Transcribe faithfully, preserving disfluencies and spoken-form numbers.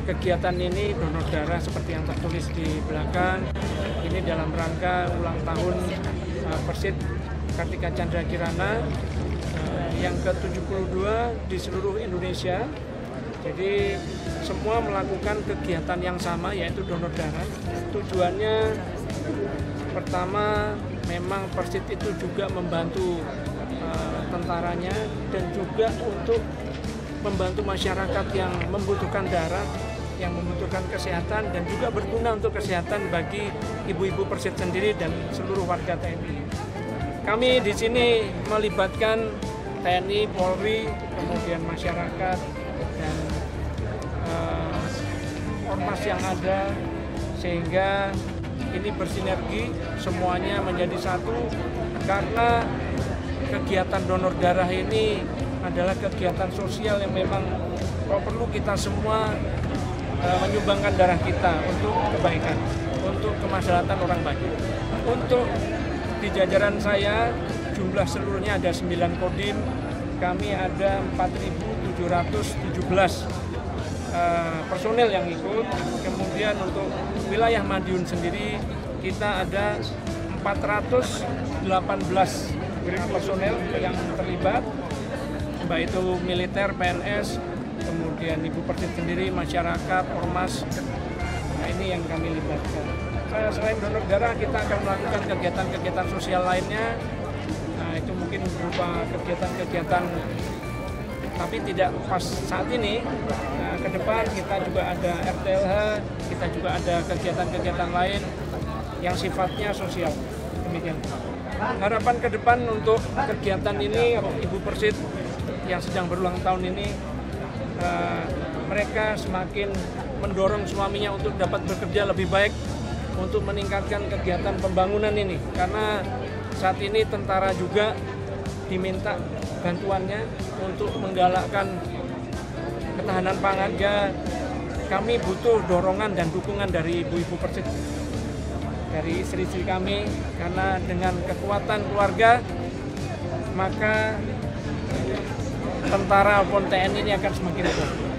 kegiatan ini donor darah seperti yang tertulis di belakang ini dalam rangka ulang tahun uh, Persit Kartika Chandra Kirana uh, yang ke tujuh puluh dua di seluruh Indonesia. Jadi semua melakukan kegiatan yang sama, yaitu donor darah. Tujuannya pertama memang Persit itu juga membantu uh, tentaranya dan juga untuk membantu masyarakat yang membutuhkan darah, yang membutuhkan kesehatan dan juga berguna untuk kesehatan bagi ibu-ibu Persit sendiri dan seluruh warga T N I. Kami di sini melibatkan T N I, Polri, kemudian masyarakat dan uh, ormas yang ada sehingga ini bersinergi semuanya menjadi satu karena kegiatan donor darah ini adalah kegiatan sosial yang memang perlu kita semua uh, menyumbangkan darah kita untuk kebaikan, untuk kemaslahatan orang banyak. Untuk di jajaran saya jumlah seluruhnya ada sembilan kodim, kami ada empat ribu tujuh ratus tujuh belas uh, personel yang ikut. Kemudian untuk wilayah Madiun sendiri kita ada empat ratus delapan belas personel yang terlibat, baik itu militer, P N S, kemudian ibu Persit sendiri, masyarakat, ormas. Nah, ini yang kami libatkan. Selain donor darah, kita akan melakukan kegiatan-kegiatan sosial lainnya. Nah, itu mungkin berupa kegiatan-kegiatan, tapi tidak pas saat ini. Nah, ke depan kita juga ada R T L H, kita juga ada kegiatan-kegiatan lain yang sifatnya sosial. Demikian. Harapan ke depan untuk kegiatan ini, Ibu Persit yang sedang berulang tahun ini, uh, mereka semakin mendorong suaminya untuk dapat bekerja lebih baik untuk meningkatkan kegiatan pembangunan ini. Karena saat ini tentara juga diminta bantuannya untuk menggalakkan ketahanan pangan. Ya, kami butuh dorongan dan dukungan dari ibu-ibu Persit, dari istri-istri kami, karena dengan kekuatan keluarga maka tentara maupun T N I ini akan semakin kuat.